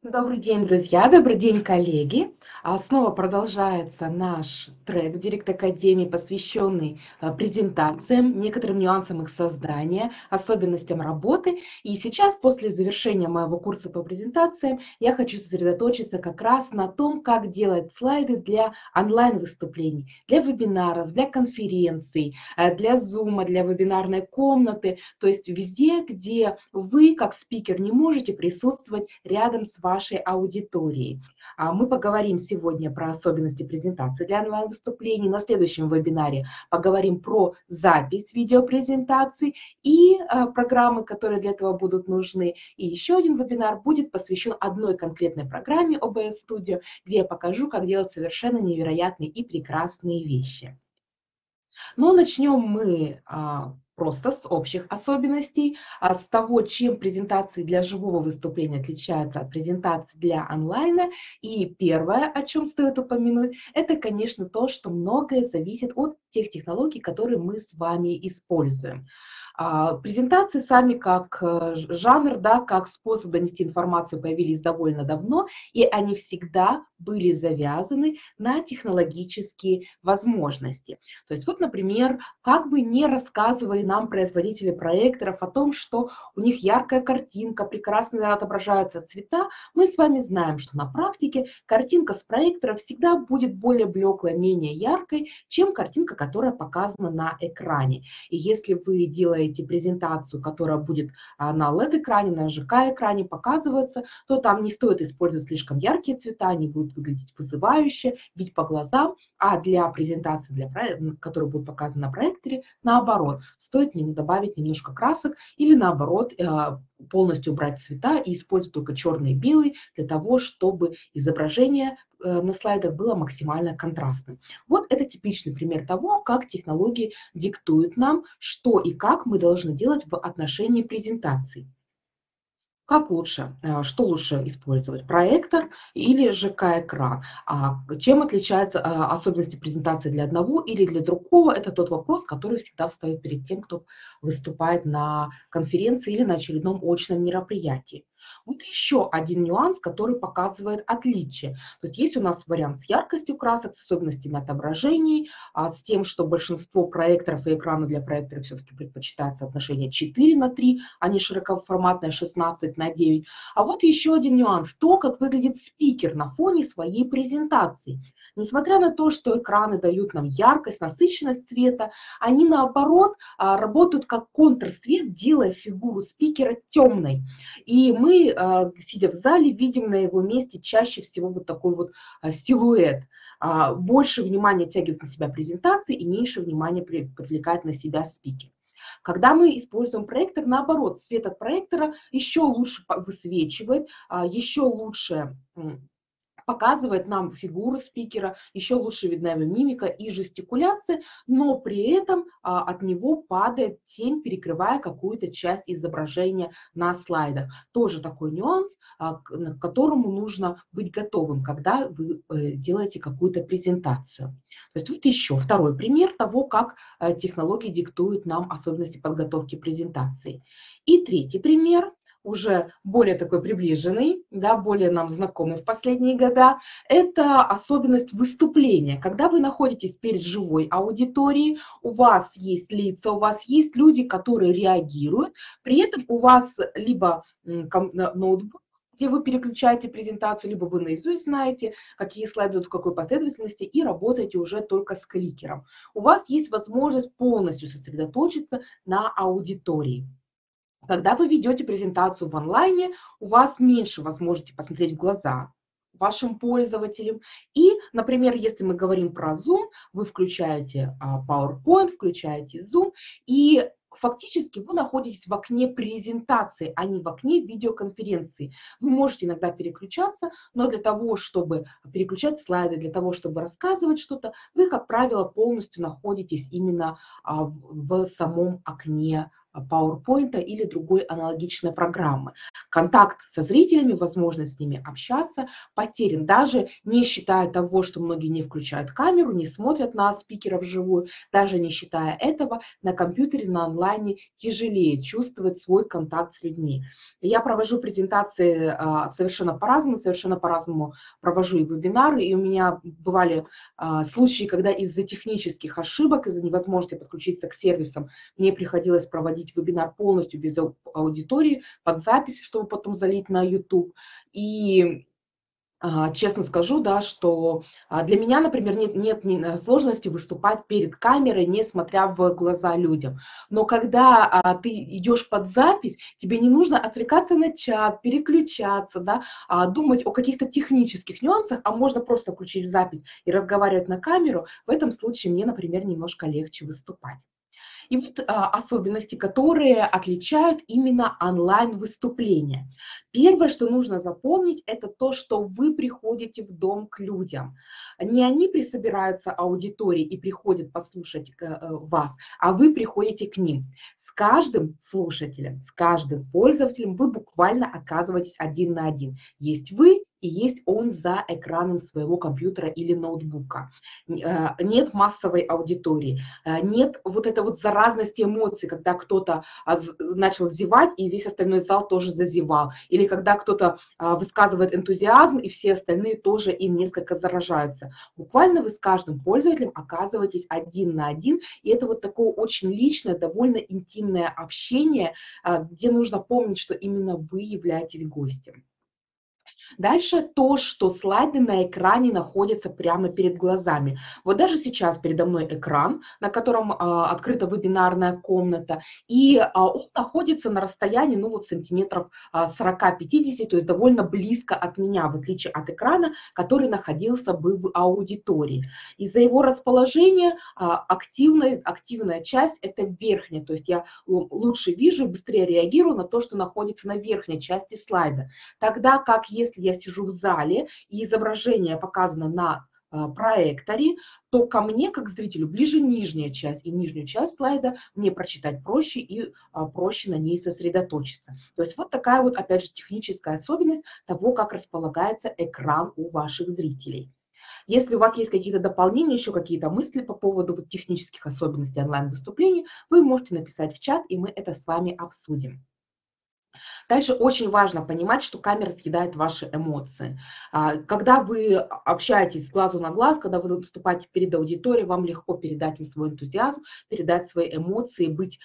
Добрый день, друзья! Добрый день, коллеги! Снова продолжается наш трек в Директ Академии, посвященный презентациям, некоторым нюансам их создания, особенностям работы. И сейчас, после завершения моего курса по презентациям, я хочу сосредоточиться как раз на том, как делать слайды для онлайн-выступлений, для вебинаров, для конференций, для Zoom, для вебинарной комнаты, то есть везде, где вы, как спикер, не можете присутствовать рядом с вашей аудиторией. Мы поговорим сегодня про особенности презентации для онлайн-выступлений. На следующем вебинаре поговорим про запись видеопрезентаций и программы, которые для этого будут нужны. И еще один вебинар будет посвящен одной конкретной программе OBS Studio, где я покажу, как делать совершенно невероятные и прекрасные вещи. Но начнем мы просто с общих особенностей, с того, чем презентации для живого выступления отличаются от презентаций для онлайна. И первое, о чем стоит упомянуть, это, конечно, то, что многое зависит от тех технологий, которые мы с вами используем. Презентации сами как жанр, да, как способ донести информацию появились довольно давно, и они всегда были завязаны на технологические возможности. То есть вот, например, как бы не рассказывали нам производители проекторов о том, что у них яркая картинка, прекрасно отображаются цвета, мы с вами знаем, что на практике картинка с проектора всегда будет более блеклой, менее яркой, чем картинка, которая показана на экране. И если вы делаете презентацию, которая будет на LED-экране, на ЖК-экране показываться, то там не стоит использовать слишком яркие цвета, они будут выглядеть вызывающе, бить по глазам, а для презентации, которая будет показана на проекторе, наоборот, стоит добавить немножко красок или наоборот полностью убрать цвета и использовать только черный и белый для того, чтобы изображение на слайдах было максимально контрастным. Вот это типичный пример того, как технологии диктуют нам, что и как мы должны делать в отношении презентаций. Как лучше, что лучше использовать, проектор или ЖК-экран? Чем отличаются особенности презентации для одного или для другого? Это тот вопрос, который всегда встает перед тем, кто выступает на конференции или на очередном очном мероприятии. Вот еще один нюанс, который показывает отличие. То есть есть у нас вариант с яркостью красок, с особенностями отображений, с тем, что большинство проекторов и экранов для проектора все-таки предпочитает соотношение 4:3, а не широкоформатное 16:9. А вот еще один нюанс, то, как выглядит спикер на фоне своей презентации. Несмотря на то, что экраны дают нам яркость, насыщенность цвета, они наоборот работают как контрсвет, делая фигуру спикера темной. И мы, сидя в зале, видим на его месте чаще всего вот такой вот силуэт. Больше внимания оттягивает на себя презентации и меньше внимания привлекает на себя спикер. Когда мы используем проектор, наоборот, свет от проектора еще лучше высвечивает, еще лучше показывает нам фигуру спикера, еще лучше видна его мимика и жестикуляция, но при этом от него падает тень, перекрывая какую-то часть изображения на слайдах. Тоже такой нюанс, к которому нужно быть готовым, когда вы делаете какую-то презентацию. То есть вот еще второй пример того, как технологии диктуют нам особенности подготовки презентации. И третий пример, уже более такой приближенный, да, более нам знакомый в последние года, это особенность выступления. Когда вы находитесь перед живой аудиторией, у вас есть лица, у вас есть люди, которые реагируют, при этом у вас либо ноутбук, где вы переключаете презентацию, либо вы наизусть знаете, какие слайды идут в какой последовательности, и работаете уже только с кликером. У вас есть возможность полностью сосредоточиться на аудитории. Когда вы ведете презентацию в онлайне, у вас меньше возможности посмотреть в глаза вашим пользователям. И, например, если мы говорим про Zoom, вы включаете PowerPoint, включаете Zoom, и фактически вы находитесь в окне презентации, а не в окне видеоконференции. Вы можете иногда переключаться, но для того, чтобы переключать слайды, для того, чтобы рассказывать что-то, вы, как правило, полностью находитесь именно в самом окне PowerPoint или другой аналогичной программы. Контакт со зрителями, возможность с ними общаться потерян. Даже не считая того, что многие не включают камеру, не смотрят на спикера вживую, даже не считая этого, на компьютере, на онлайне тяжелее чувствовать свой контакт с людьми. Я провожу презентации совершенно по-разному провожу и вебинары, и у меня бывали случаи, когда из-за технических ошибок, из-за невозможности подключиться к сервисам, мне приходилось проводить вебинар полностью без аудитории, под запись, чтобы потом залить на YouTube. И честно скажу, да, что для меня, например, нет сложности выступать перед камерой, не смотря в глаза людям. Но когда ты идешь под запись, тебе не нужно отвлекаться на чат, переключаться, да, думать о каких-то технических нюансах, а можно просто включить запись и разговаривать на камеру. В этом случае мне, например, немножко легче выступать. И вот особенности, которые отличают именно онлайн-выступления. Первое, что нужно запомнить, это то, что вы приходите в дом к людям. Не они присобираются аудитории и приходят послушать вас, а вы приходите к ним. С каждым слушателем, с каждым пользователем вы буквально оказываетесь один на один. Есть вы и есть он за экраном своего компьютера или ноутбука. Нет массовой аудитории. Нет вот этой вот заразности эмоций, когда кто-то начал зевать, и весь остальной зал тоже зазевал. Или когда кто-то высказывает энтузиазм, и все остальные тоже им несколько заражаются. Буквально вы с каждым пользователем оказываетесь один на один, и это вот такое очень личное, довольно интимное общение, где нужно помнить, что именно вы являетесь гостем. Дальше то, что слайды на экране находятся прямо перед глазами. Вот даже сейчас передо мной экран, на котором открыта вебинарная комната, и он находится на расстоянии, ну вот сантиметров 40-50, то есть довольно близко от меня, в отличие от экрана, который находился бы в аудитории. Из-за его расположения активная часть – это верхняя, то есть я лучше вижу, быстрее реагирую на то, что находится на верхней части слайда. Тогда как если я сижу в зале и изображение показано на проекторе, то ко мне, как зрителю, ближе нижняя часть. И нижнюю часть слайда мне прочитать проще и проще на ней сосредоточиться. То есть вот такая вот, опять же, техническая особенность того, как располагается экран у ваших зрителей. Если у вас есть какие-то дополнения, еще какие-то мысли по поводу вот технических особенностей онлайн-выступлений, вы можете написать в чат, и мы это с вами обсудим. Дальше очень важно понимать, что камера съедает ваши эмоции. Когда вы общаетесь с глазу на глаз, когда вы выступаете перед аудиторией, вам легко передать им свой энтузиазм, передать свои эмоции, быть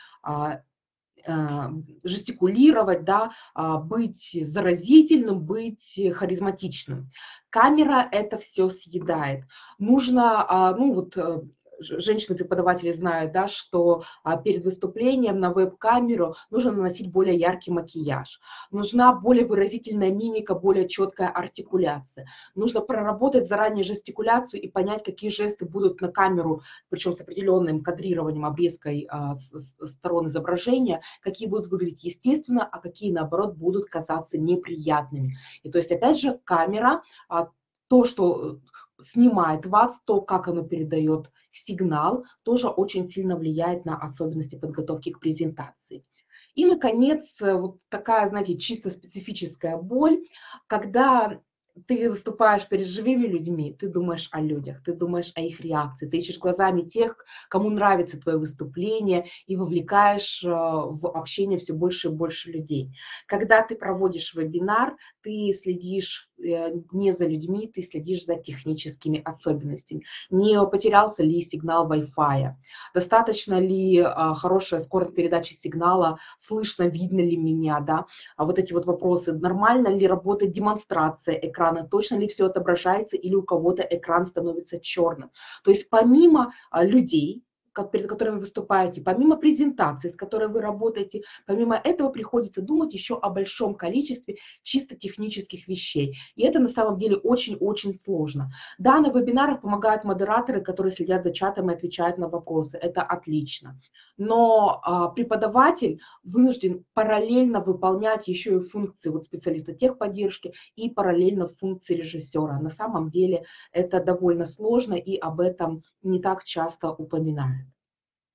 жестикулировать, да, быть заразительным, быть харизматичным. Камера это все съедает. Нужно, ну вот женщины-преподаватели знают, да, что перед выступлением на веб-камеру нужно наносить более яркий макияж. Нужна более выразительная мимика, более четкая артикуляция. Нужно проработать заранее жестикуляцию и понять, какие жесты будут на камеру, причем с определенным кадрированием, обрезкой сторон изображения, какие будут выглядеть естественно, а какие, наоборот, будут казаться неприятными. И то есть, опять же, камера, то, что снимает вас, то, как оно передает сигнал, тоже очень сильно влияет на особенности подготовки к презентации. И, наконец, вот такая, знаете, чисто специфическая боль, когда ты выступаешь перед живыми людьми, ты думаешь о людях, ты думаешь о их реакции, ты ищешь глазами тех, кому нравится твое выступление, и вовлекаешь в общение все больше и больше людей. Когда ты проводишь вебинар, ты следишь не за людьми, ты следишь за техническими особенностями. Не потерялся ли сигнал Wi-Fi, достаточно ли хорошая скорость передачи сигнала, слышно, видно ли меня, да, вот эти вот вопросы, нормально ли работает демонстрация экрана, точно ли все отображается или у кого-то экран становится черным. То есть помимо людей, перед которыми вы выступаете, помимо презентации, с которой вы работаете, помимо этого приходится думать еще о большом количестве чисто технических вещей. И это на самом деле очень-очень сложно. Да, на вебинарах помогают модераторы, которые следят за чатом и отвечают на вопросы. Это отлично. Но преподаватель вынужден параллельно выполнять еще и функции вот, специалиста техподдержки и параллельно функции режиссера. На самом деле это довольно сложно, и об этом не так часто упоминают.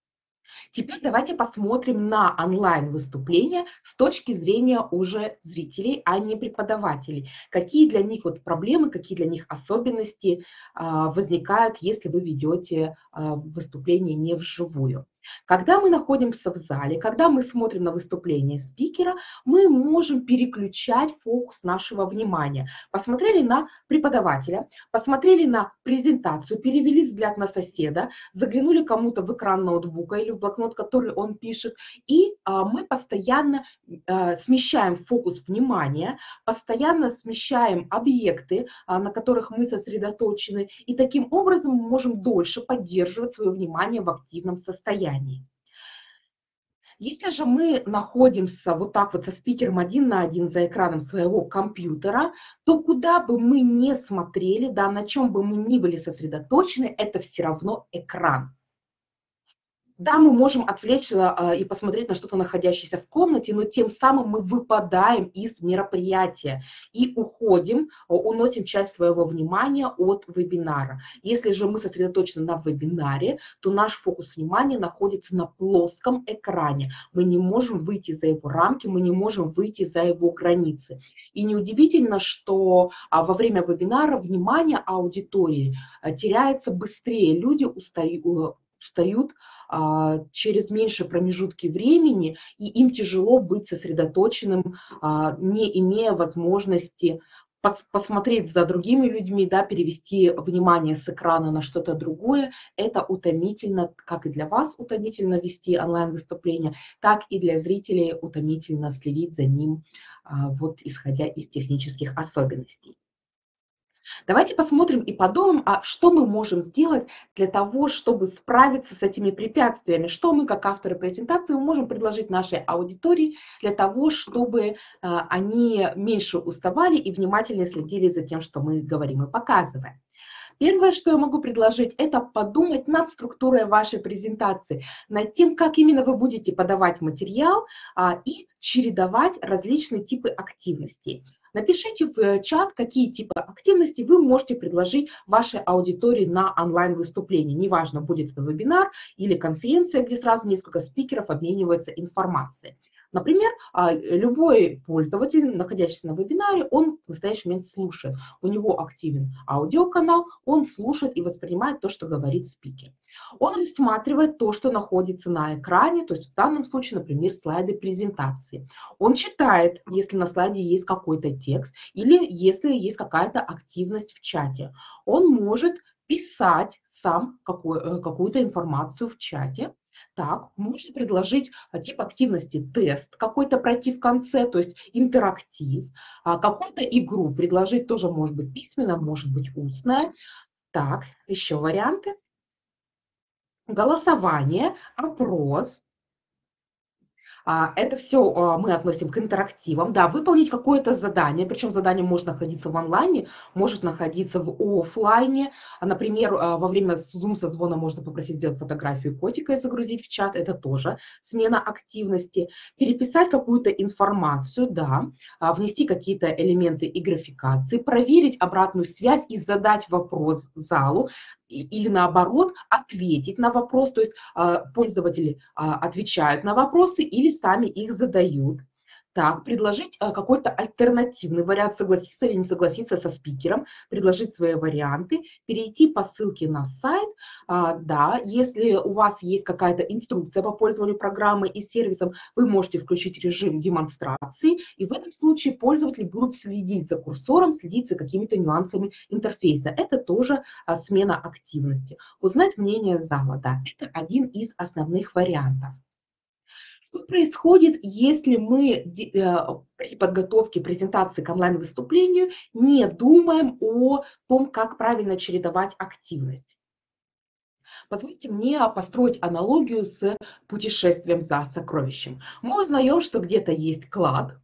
Теперь давайте посмотрим на онлайн-выступления с точки зрения уже зрителей, а не преподавателей. Какие для них вот проблемы, какие для них особенности возникают, если вы ведете выступление не вживую. Когда мы находимся в зале, когда мы смотрим на выступление спикера, мы можем переключать фокус нашего внимания. Посмотрели на преподавателя, посмотрели на презентацию, перевели взгляд на соседа, заглянули кому-то в экран ноутбука или в блокнот, который он пишет, и мы постоянно смещаем фокус внимания, постоянно смещаем объекты, на которых мы сосредоточены, и таким образом мы можем дольше поддерживать свое внимание в активном состоянии. Если же мы находимся вот так вот со спикером один на один за экраном своего компьютера, то куда бы мы ни смотрели, да, на чем бы мы ни были сосредоточены, это все равно экран. Да, мы можем отвлечься и посмотреть на что-то, находящееся в комнате, но тем самым мы выпадаем из мероприятия и уходим, уносим часть своего внимания от вебинара. Если же мы сосредоточены на вебинаре, то наш фокус внимания находится на плоском экране. Мы не можем выйти за его рамки, мы не можем выйти за его границы. И неудивительно, что во время вебинара внимание аудитории теряется быстрее, люди устают через меньшие промежутки времени, и им тяжело быть сосредоточенным, не имея возможности посмотреть за другими людьми, да, перевести внимание с экрана на что-то другое. Это утомительно, как и для вас утомительно вести онлайн-выступление, так и для зрителей утомительно следить за ним, вот исходя из технических особенностей. Давайте посмотрим и подумаем, что мы можем сделать для того, чтобы справиться с этими препятствиями, что мы, как авторы презентации, можем предложить нашей аудитории для того, чтобы они меньше уставали и внимательнее следили за тем, что мы говорим и показываем. Первое, что я могу предложить, это подумать над структурой вашей презентации, над тем, как именно вы будете подавать материал и чередовать различные типы активностей. Напишите в чат, какие типы активностей вы можете предложить вашей аудитории на онлайн-выступлении. Неважно, будет это вебинар или конференция, где сразу несколько спикеров обмениваются информацией. Например, любой пользователь, находящийся на вебинаре, он в настоящий момент слушает. У него активен аудиоканал, он слушает и воспринимает то, что говорит спикер. Он рассматривает то, что находится на экране, то есть в данном случае, например, слайды презентации. Он читает, если на слайде есть какой-то текст или если есть какая-то активность в чате. Он может писать сам какую-то информацию в чате. Так, можно предложить тип активности тест какой-то пройти в конце, то есть интерактив, какую-то игру предложить, тоже может быть письменно, может быть устная. Так, еще варианты. Голосование, опрос. Это все мы относим к интерактивам. Да, выполнить какое-то задание, причем задание может находиться в онлайне, может находиться в офлайне. Например, во время Zoom-созвона можно попросить сделать фотографию котика и загрузить в чат. Это тоже смена активности. Переписать какую-то информацию, да, внести какие-то элементы и графикации, проверить обратную связь и задать вопрос залу или наоборот ответить на вопрос, то есть пользователи отвечают на вопросы или сами их задают. Так, предложить какой-то альтернативный вариант, согласиться или не согласиться со спикером, предложить свои варианты, перейти по ссылке на сайт. Да, если у вас есть какая-то инструкция по пользованию программой и сервисом, вы можете включить режим демонстрации, и в этом случае пользователи будут следить за курсором, следить за какими-то нюансами интерфейса. Это тоже смена активности. Узнать мнение зала, да, это один из основных вариантов. Что происходит, если мы при подготовке презентации к онлайн-выступлению не думаем о том, как правильно чередовать активность? Позвольте мне построить аналогию с путешествием за сокровищем. Мы узнаем, что где-то есть клад,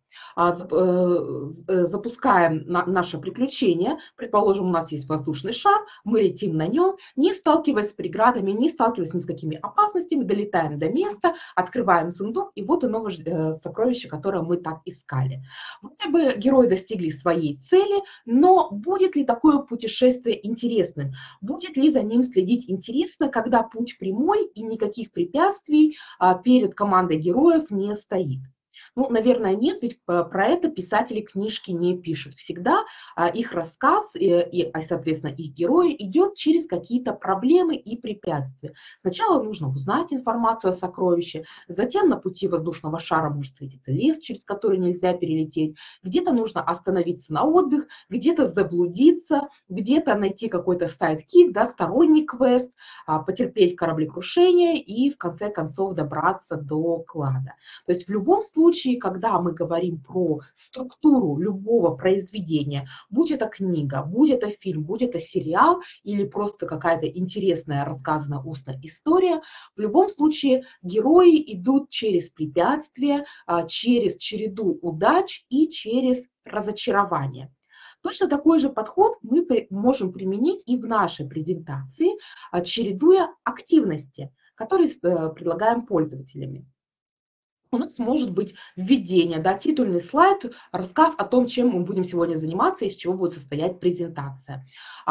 запускаем наше приключение, предположим, у нас есть воздушный шар, мы летим на нем, не сталкиваясь с преградами, не сталкиваясь ни с какими опасностями, долетаем до места, открываем сундук, и вот оно сокровище, которое мы так искали. Вот Вроде бы герои достигли своей цели, но будет ли такое путешествие интересным? Будет ли за ним следить интересно, когда путь прямой и никаких препятствий перед командой героев не стоит? Ну, наверное, нет, ведь про это писатели книжки не пишут. Всегда их рассказ соответственно, их герои идет через какие-то проблемы и препятствия. Сначала нужно узнать информацию о сокровище, затем на пути воздушного шара может встретиться лес, через который нельзя перелететь, где-то нужно остановиться на отдых, где-то заблудиться, где-то найти какой-то сайд-кик, да, сторонний квест, потерпеть кораблекрушение и в конце концов добраться до клада. То есть в любом случае, когда мы говорим про структуру любого произведения, будь это книга, будь это фильм, будь это сериал или просто какая-то интересная рассказанная устная история, в любом случае герои идут через препятствия, через череду удач и через разочарование. Точно такой же подход мы можем применить и в нашей презентации, чередуя активности, которые предлагаем пользователями. У нас может быть введение, да, титульный слайд, рассказ о том, чем мы будем сегодня заниматься, из чего будет состоять презентация.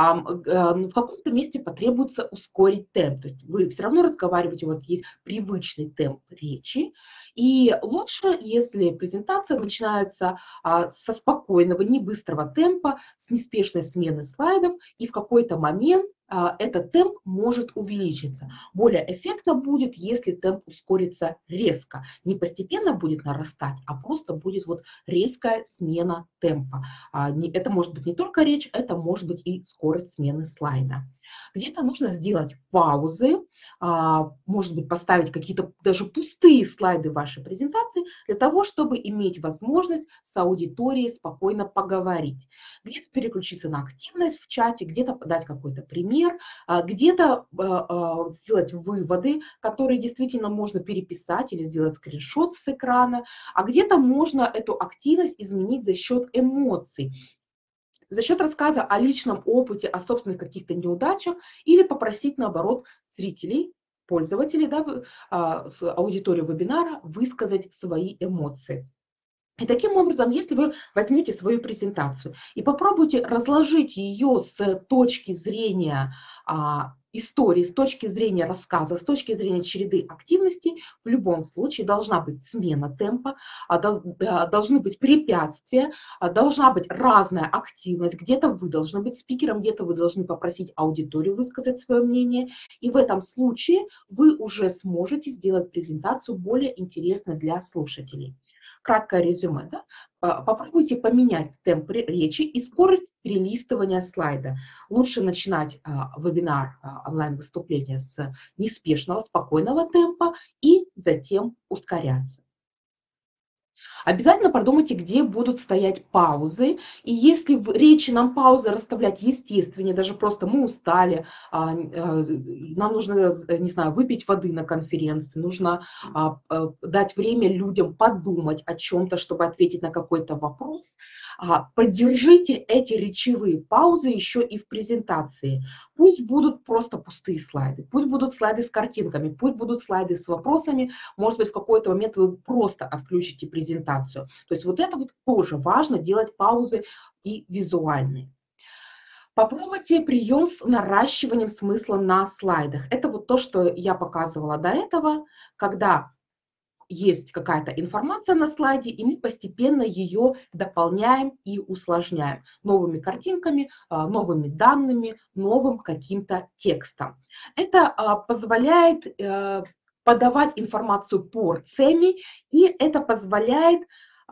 В каком-то месте потребуется ускорить темп. То есть вы все равно разговариваете, у вас есть привычный темп речи. И лучше, если презентация начинается со спокойного, не быстрого темпа, с неспешной смены слайдов, и в какой-то момент этот темп может увеличиться. Более эффектно будет, если темп ускорится резко. Не постепенно будет нарастать, а просто будет вот резкая смена темпа. Это может быть не только речь, это может быть и скорость смены слайда. Где-то нужно сделать паузы, может быть, поставить какие-то даже пустые слайды вашей презентации для того, чтобы иметь возможность с аудиторией спокойно поговорить. Где-то переключиться на активность в чате, где-то дать какой-то пример, где-то сделать выводы, которые действительно можно переписать или сделать скриншот с экрана, а где-то можно эту активность изменить за счет эмоций, за счет рассказа о личном опыте, о собственных каких-то неудачах или попросить, наоборот, зрителей, пользователей, да, аудиторию вебинара высказать свои эмоции. И таким образом, если вы возьмете свою презентацию и попробуйте разложить ее с точки зрения истории, с точки зрения рассказа, с точки зрения череды активностей, в любом случае должна быть смена темпа, должны быть препятствия, должна быть разная активность. Где-то вы должны быть спикером, где-то вы должны попросить аудиторию высказать свое мнение. И в этом случае вы уже сможете сделать презентацию более интересной для слушателей. Краткое резюме, да? Попробуйте поменять темп речи и скорость перелистывания слайда. Лучше начинать вебинар, онлайн-выступление с неспешного, спокойного темпа и затем ускоряться. Обязательно продумайте, где будут стоять паузы. И если в речи нам паузы расставлять естественнее, даже просто мы устали, нам нужно, не знаю, выпить воды на конференции, нужно дать время людям подумать о чем-то, чтобы ответить на какой-то вопрос, поддержите эти речевые паузы еще и в презентации. Пусть будут просто пустые слайды, пусть будут слайды с картинками, пусть будут слайды с вопросами, может быть, в какой-то момент вы просто отключите презентацию. То есть вот это вот тоже важно, делать паузы и визуальные. Попробуйте прием с наращиванием смысла на слайдах. Это вот то, что я показывала до этого, когда есть какая-то информация на слайде, и мы постепенно ее дополняем и усложняем новыми картинками, новыми данными, новым каким-то текстом. Это позволяет подавать информацию порциями, и это позволяет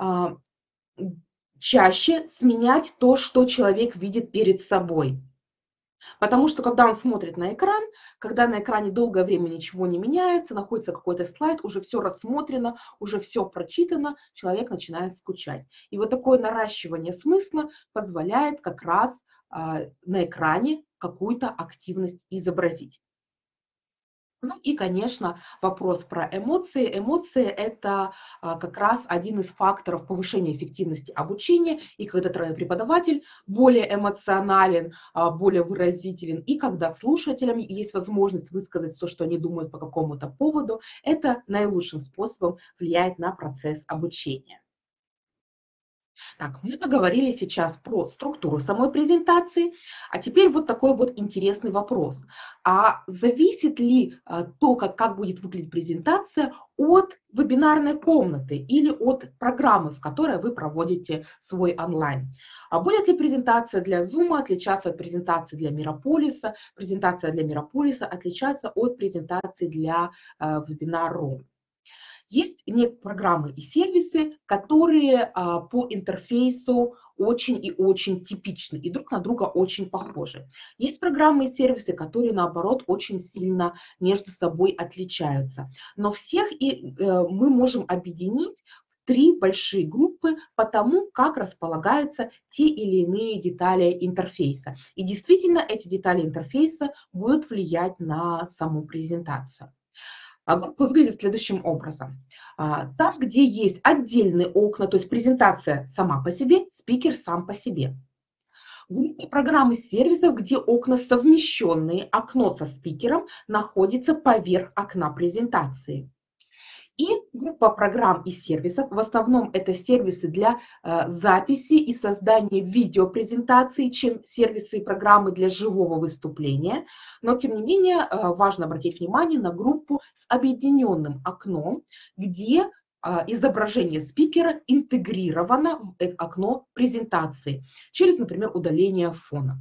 чаще сменять то, что человек видит перед собой. Потому что когда он смотрит на экран, когда на экране долгое время ничего не меняется, находится какой-то слайд, уже все рассмотрено, уже все прочитано, человек начинает скучать. И вот такое наращивание смысла позволяет как раз на экране какую-то активность изобразить. Ну и, конечно, вопрос про эмоции. Эмоции – это как раз один из факторов повышения эффективности обучения. И когда преподаватель более эмоционален, более выразителен, и когда слушателям есть возможность высказать то, что они думают по какому-то поводу, это наилучшим способом влияет на процесс обучения. Так, мы поговорили сейчас про структуру самой презентации, а теперь вот такой вот интересный вопрос. А зависит ли то, как будет выглядеть презентация, от вебинарной комнаты или от программы, в которой вы проводите свой онлайн? А будет ли презентация для Zoom отличаться от презентации для Мирополиса? Презентация для Мирополиса отличается от презентации для Webinar.ru? Есть программы и сервисы, которые по интерфейсу очень и очень типичны и друг на друга очень похожи. Есть программы и сервисы, которые, наоборот, очень сильно между собой отличаются. Но всех мы можем объединить в три большие группы по тому, как располагаются те или иные детали интерфейса. И действительно, эти детали интерфейса будут влиять на саму презентацию. Группа выглядит следующим образом. Там, где есть отдельные окна, то есть презентация сама по себе, спикер сам по себе. Группа программ и сервисов, где окна совмещенные, окно со спикером находится поверх окна презентации. И группа программ и сервисов, в основном это сервисы для записи и создания видеопрезентаций, чем сервисы и программы для живого выступления. Но, тем не менее, важно обратить внимание на группу с объединенным окном, где изображение спикера интегрировано в окно презентации через, например, удаление фона.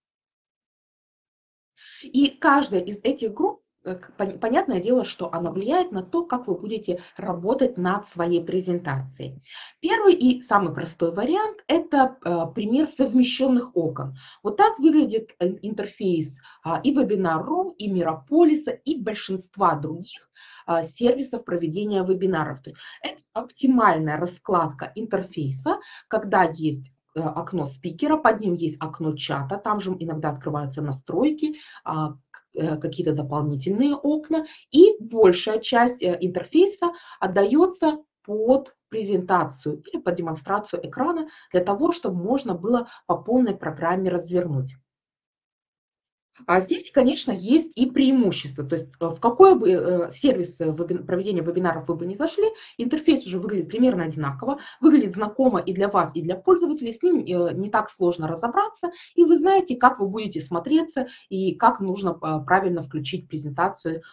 И каждая из этих групп, понятное дело, что она влияет на то, как вы будете работать над своей презентацией. Первый и самый простой вариант – это пример совмещенных окон. Вот так выглядит интерфейс и Webinar.ru, и Мирополиса, и большинства других сервисов проведения вебинаров. То есть это оптимальная раскладка интерфейса, когда есть окно спикера, под ним есть окно чата, там же иногда открываются настройки, какие-то дополнительные окна, и большая часть интерфейса отдается под презентацию или под демонстрацию экрана для того, чтобы можно было по полной программе развернуть. А здесь, конечно, есть и преимущества. То есть в какой бы сервис проведения вебинаров вы бы не зашли, интерфейс уже выглядит примерно одинаково, выглядит знакомо и для вас, и для пользователей, с ним не так сложно разобраться, и вы знаете, как вы будете смотреться и как нужно правильно включить презентацию,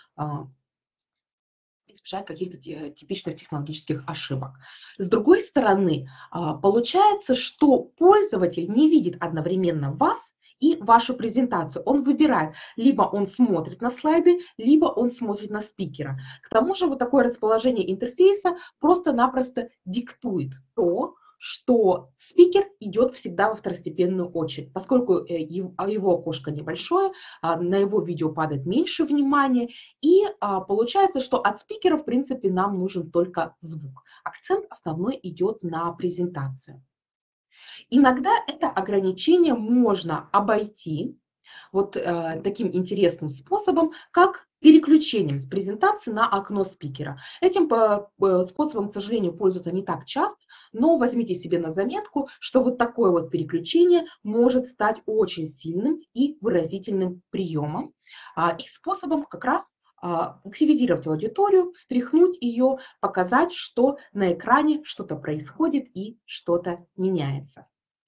избежать каких-то типичных технологических ошибок. С другой стороны, получается, что пользователь не видит одновременно вас и вашу презентацию. Он выбирает, либо он смотрит на слайды, либо он смотрит на спикера. К тому же вот такое расположение интерфейса просто-напросто диктует то, что спикер идет всегда во второстепенную очередь, поскольку его окошко небольшое, на его видео падает меньше внимания, и получается, что от спикера, в принципе, нам нужен только звук. Акцент основной идет на презентацию. Иногда это ограничение можно обойти вот таким интересным способом, как переключением с презентации на окно спикера. Этим способом, к сожалению, пользуются не так часто, но возьмите себе на заметку, что вот такое вот переключение может стать очень сильным и выразительным приемом и способом как раз активизировать аудиторию, встряхнуть ее, показать, что на экране что-то происходит и что-то меняется.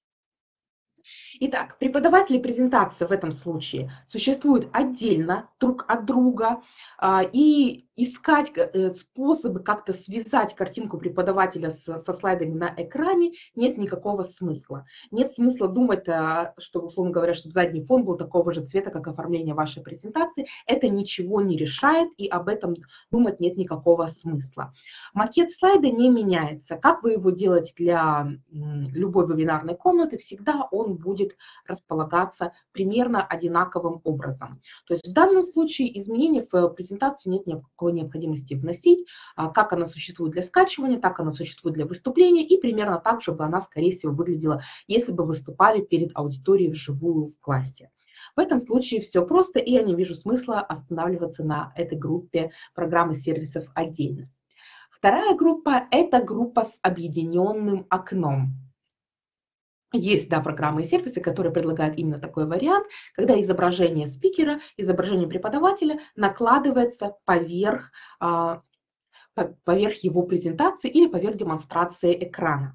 Итак, преподаватели презентации в этом случае существуют отдельно друг от друга, и искать способы как-то связать картинку преподавателя со слайдами на экране нет никакого смысла. Нет смысла думать, что, условно говоря, чтобы задний фон был такого же цвета, как оформление вашей презентации. Это ничего не решает, и об этом думать нет никакого смысла. Макет слайда не меняется. Как вы его делаете для любой вебинарной комнаты, всегда он будет располагаться примерно одинаковым образом. То есть в данном случае изменений в презентацию нет никакой необходимости вносить. Как она существует для скачивания, так она существует для выступления, и примерно так же бы она, скорее всего, выглядела, если бы выступали перед аудиторией вживую в классе. В этом случае все просто, и я не вижу смысла останавливаться на этой группе программ и сервисов отдельно. Вторая группа – это группа с объединенным окном. Есть, да, программы и сервисы, которые предлагают именно такой вариант, когда изображение спикера, изображение преподавателя накладывается поверх его презентации или поверх демонстрации экрана.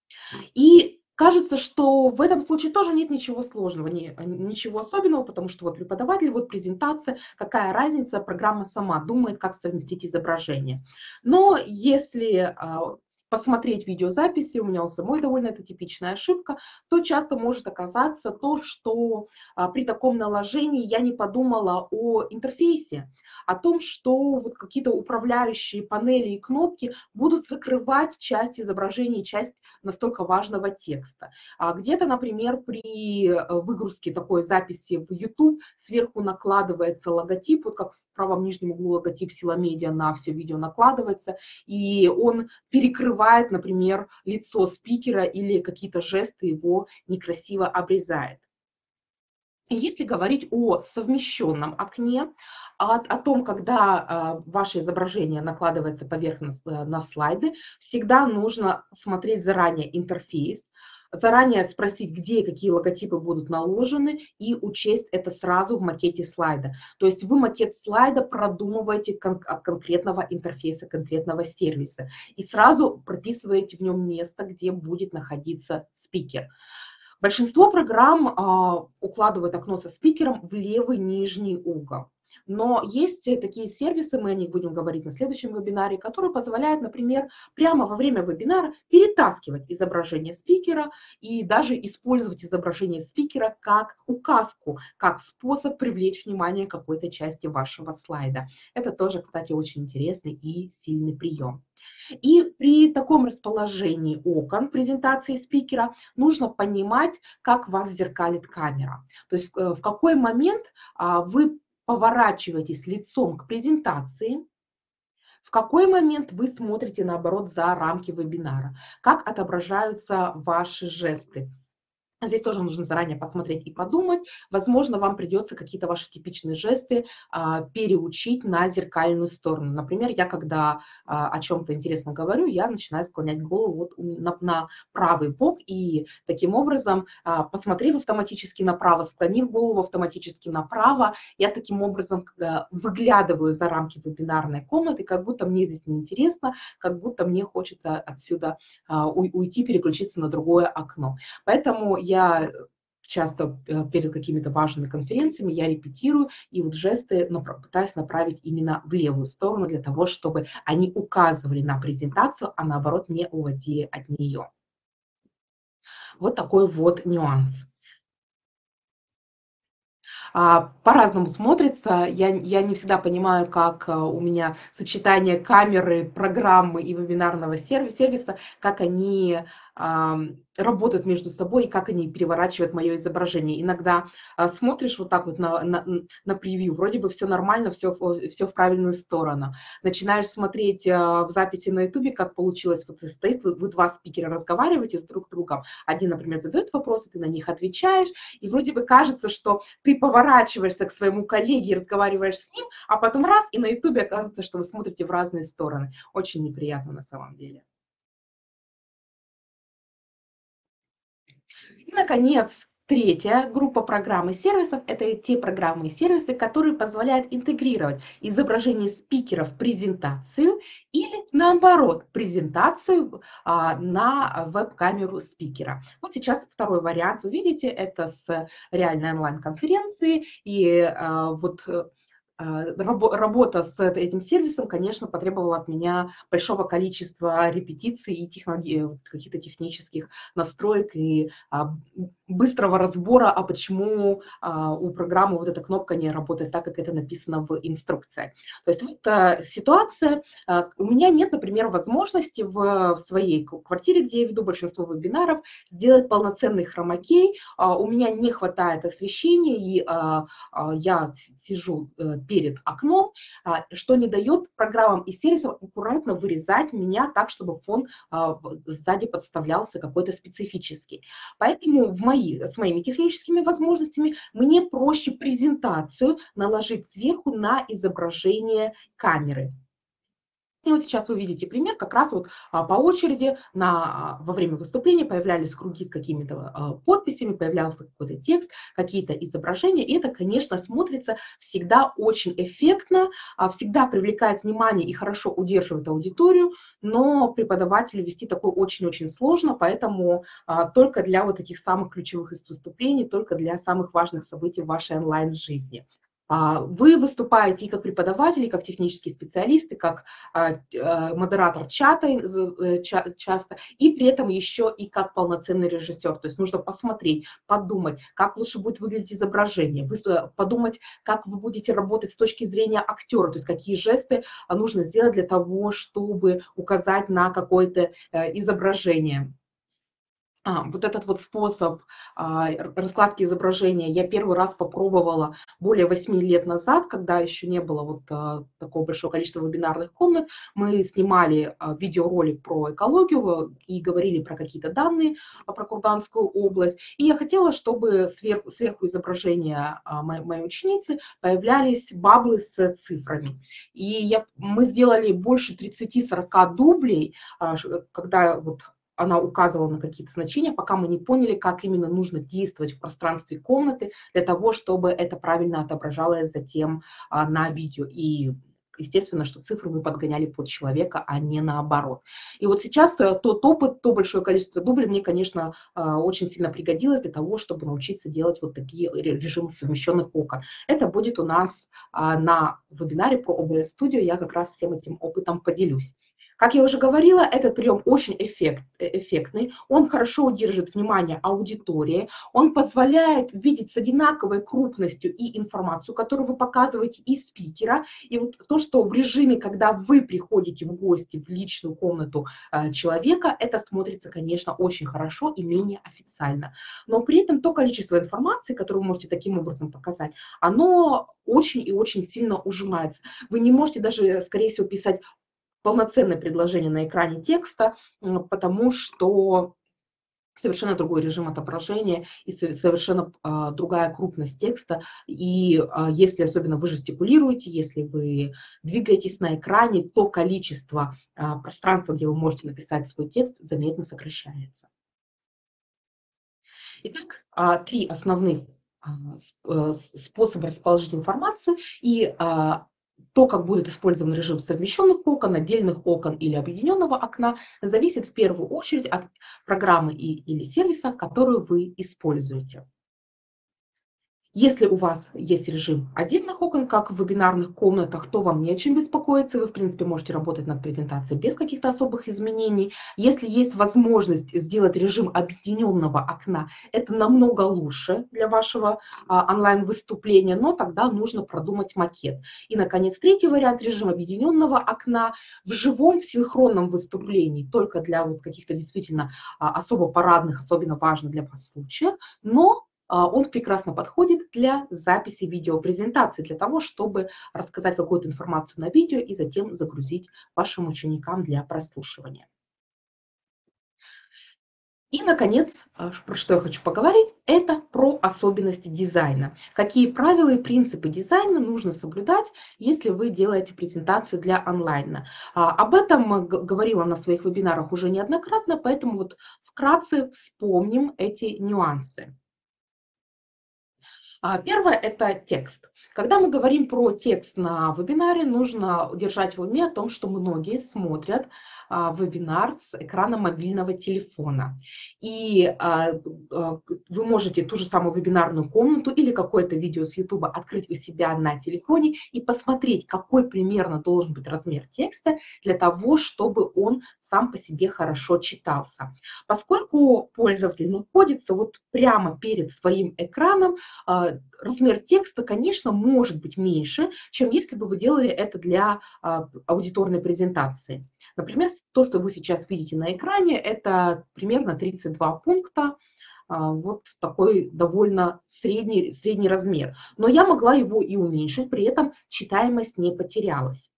И кажется, что в этом случае тоже нет ничего сложного, ничего особенного, потому что вот преподаватель, вот презентация, какая разница, программа сама думает, как совместить изображение. Но если посмотреть видеозаписи, у меня у самой довольно это типичная ошибка, то часто может оказаться то, что при таком наложении я не подумала о интерфейсе, о том, что вот какие-то управляющие панели и кнопки будут закрывать часть изображения, часть настолько важного текста. Где-то, например, при выгрузке такой записи в YouTube сверху накладывается логотип, вот как в правом нижнем углу логотип Сила Медиа на все видео накладывается, и он перекрывает, например, лицо спикера или какие-то жесты его некрасиво обрезает. Если говорить о совмещенном окне, о том, когда ваше изображение накладывается поверх на слайды, всегда нужно смотреть заранее интерфейс, заранее спросить, где и какие логотипы будут наложены, и учесть это сразу в макете слайда. То есть вы макет слайда продумываете от конкретного интерфейса, конкретного сервиса, и сразу прописываете в нем место, где будет находиться спикер. Большинство программ укладывают окно со спикером в левый нижний угол. Но есть такие сервисы, мы о них будем говорить на следующем вебинаре, которые позволяют, например, прямо во время вебинара перетаскивать изображение спикера и даже использовать изображение спикера как указку, как способ привлечь внимание к какой-то части вашего слайда. Это тоже, кстати, очень интересный и сильный прием. И при таком расположении окон презентации спикера нужно понимать, как вас зеркалит камера. То есть в какой момент вы поворачиваетесь лицом к презентации, в какой момент вы смотрите, наоборот, за рамки вебинара, как отображаются ваши жесты. Здесь тоже нужно заранее посмотреть и подумать. Возможно, вам придется какие-то ваши типичные жесты переучить на зеркальную сторону. Например, я когда о чем-то интересном говорю, я начинаю склонять голову вот на правый бок, и таким образом, посмотрев автоматически направо, склонив голову автоматически направо, я таким образом выглядываю за рамки вебинарной комнаты, как будто мне здесь неинтересно, как будто мне хочется отсюда уйти, переключиться на другое окно. Поэтому я часто перед какими-то важными конференциями я репетирую и вот жесты пытаюсь направить именно в левую сторону для того, чтобы они указывали на презентацию, а наоборот не уводили от нее. Вот такой вот нюанс. По-разному смотрится. Я не всегда понимаю, как у меня сочетание камеры, программы и вебинарного сервиса, как они работают между собой и как они переворачивают мое изображение. Иногда смотришь вот так вот на превью, вроде бы все нормально, все в правильную сторону. Начинаешь смотреть в записи на ютубе, как получилось, вот стоит, вы два спикера разговариваете с друг другом, один, например, задает вопросы, ты на них отвечаешь, и вроде бы кажется, что ты поворачиваешься к своему коллеге и разговариваешь с ним, а потом раз, и на ютубе оказывается, что вы смотрите в разные стороны. Очень неприятно на самом деле. И, наконец, третья группа программ и сервисов – это те программы и сервисы, которые позволяют интегрировать изображение спикера в презентацию или, наоборот, презентацию на веб-камеру спикера. Вот сейчас второй вариант вы видите, это с реальной онлайн-конференции, и работа с этим сервисом, конечно, потребовала от меня большого количества репетиций и каких-то технических настроек и быстрого разбора, а почему у программы вот эта кнопка не работает так, как это написано в инструкции. То есть вот ситуация, у меня нет, например, возможности в своей квартире, где я веду большинство вебинаров, сделать полноценный хромакей, у меня не хватает освещения, и я сижу перед окном, что не дает программам и сервисам аккуратно вырезать меня так, чтобы фон сзади подставлялся какой-то специфический. Поэтому с моими техническими возможностями мне проще презентацию наложить сверху на изображение камеры. И вот сейчас вы видите пример, как раз вот по очереди во время выступления появлялись круги с какими-то подписями, появлялся какой-то текст, какие-то изображения. И это, конечно, смотрится всегда очень эффектно, всегда привлекает внимание и хорошо удерживает аудиторию, но преподавателю вести такое очень-очень сложно, поэтому только для вот таких самых ключевых выступлений, только для самых важных событий в вашей онлайн-жизни. Вы выступаете и как преподаватель, и как технический специалист, и как модератор чата часто, и при этом еще и как полноценный режиссер. То есть нужно посмотреть, подумать, как лучше будет выглядеть изображение, подумать, как вы будете работать с точки зрения актера, то есть какие жесты нужно сделать для того, чтобы указать на какое-то изображение. Вот этот вот способ раскладки изображения я первый раз попробовала более 8 лет назад, когда еще не было вот такого большого количества вебинарных комнат. Мы снимали видеоролик про экологию и говорили про какие-то данные про Курганскую область. И я хотела, чтобы сверху изображения моей ученицы появлялись баблы с цифрами. И мы сделали больше 30-40 дублей, когда вот она указывала на какие-то значения, пока мы не поняли, как именно нужно действовать в пространстве комнаты для того, чтобы это правильно отображалось затем на видео. И естественно, что цифры мы подгоняли под человека, а не наоборот. И вот сейчас тот опыт, то большое количество дублей мне, конечно, очень сильно пригодилось для того, чтобы научиться делать вот такие режимы совмещенных окон. Это будет у нас на вебинаре про OBS Studio, я как раз всем этим опытом поделюсь. Как я уже говорила, этот прием очень эффектный, он хорошо удерживает внимание аудитории, он позволяет видеть с одинаковой крупностью и информацию, которую вы показываете, и спикера. И вот то, что в режиме, когда вы приходите в гости в личную комнату человека, это смотрится, конечно, очень хорошо и менее официально. Но при этом то количество информации, которое вы можете таким образом показать, оно очень и очень сильно ужимается. Вы не можете даже, скорее всего, писать полноценное предложение на экране текста, потому что совершенно другой режим отображения и совершенно другая крупность текста. И если особенно вы жестикулируете, если вы двигаетесь на экране, то количество пространства, где вы можете написать свой текст, заметно сокращается. Итак, 3 основных способа расположить информацию и то, как будет использован режим совмещенных окон, отдельных окон или объединенного окна, зависит в первую очередь от программы или сервиса, которую вы используете. Если у вас есть режим отдельных окон, как в вебинарных комнатах, то вам не о чем беспокоиться. Вы, в принципе, можете работать над презентацией без каких-то особых изменений. Если есть возможность сделать режим объединенного окна, это намного лучше для вашего онлайн-выступления, но тогда нужно продумать макет. И, наконец, третий вариант, режим объединенного окна в живом, в синхронном выступлении, только для вот каких-то действительно особо парадных, особенно важных для вас случаев, но он прекрасно подходит для записи видеопрезентации, для того, чтобы рассказать какую-то информацию на видео и затем загрузить вашим ученикам для прослушивания. И, наконец, про что я хочу поговорить, это про особенности дизайна. Какие правила и принципы дизайна нужно соблюдать, если вы делаете презентацию для онлайна. Об этом говорила на своих вебинарах уже неоднократно, поэтому вот вкратце вспомним эти нюансы. Первое – это текст. Когда мы говорим про текст на вебинаре, нужно держать в уме о том, что многие смотрят вебинар с экрана мобильного телефона. И вы можете ту же самую вебинарную комнату или какое-то видео с YouTube открыть у себя на телефоне и посмотреть, какой примерно должен быть размер текста для того, чтобы он сам по себе хорошо читался. Поскольку пользователь находится вот прямо перед своим экраном, размер текста, конечно, может быть меньше, чем если бы вы делали это для аудиторной презентации. Например, то, что вы сейчас видите на экране, это примерно 32 пункта, вот такой довольно средний размер. Но я могла его и уменьшить, при этом читаемость не потерялась.